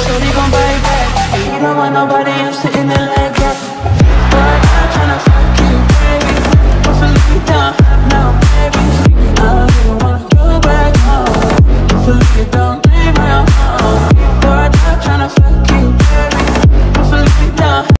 Shorty gon' buy it back. You don't want nobody else sitting there like